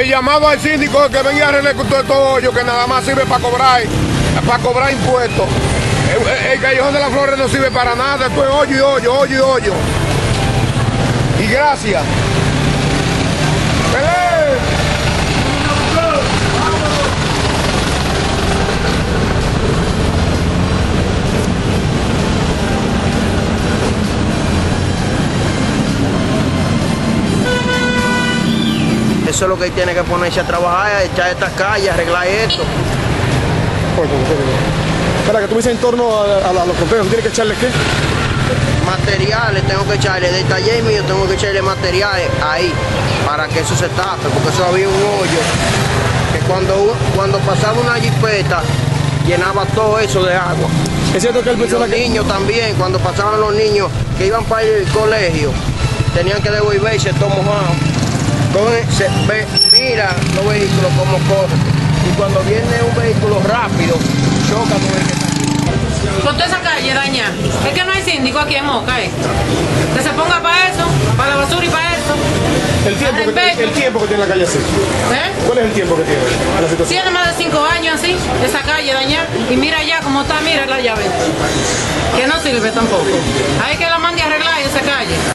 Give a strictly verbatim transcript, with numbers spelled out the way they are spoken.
Llamado al síndico que venga a arreglar todo estos hoyos que nada más sirve para cobrar, para cobrar impuestos. El, el Callejón de las Flores no sirve para nada, esto es hoyo y hoyo, hoyo y hoyo. Y gracias. ¡Pelé! Eso es lo que tiene que ponerse a trabajar, echar estas calles, arreglar esto. Espera, que tú dices en torno a, a, a los contenedores, ¿tienes que echarle qué? Materiales, tengo que echarle, del taller mío tengo que echarle materiales ahí, para que eso se tape, porque eso había un hoyo, que cuando, cuando pasaba una jipeta, llenaba todo eso de agua. Es cierto que el y los que... niños también, cuando pasaban los niños que iban para el colegio, tenían que devolverse todo mojado. Entonces, se ve, mira los vehículos como corren. Y cuando viene un vehículo rápido, choca con el que está aquí. Con toda esa calle dañada. Es que no hay síndico aquí en Moca, ¿eh? Que se ponga para eso, para la basura y para eso. El tiempo, que, el tiempo que tiene la calle así. ¿Eh? ¿Cuál es el tiempo que tiene la situación? Tiene más de cinco años así, esa calle dañada. Y mira ya cómo está, mira la llave. Que no sirve tampoco. Hay que la mande a arreglar esa calle.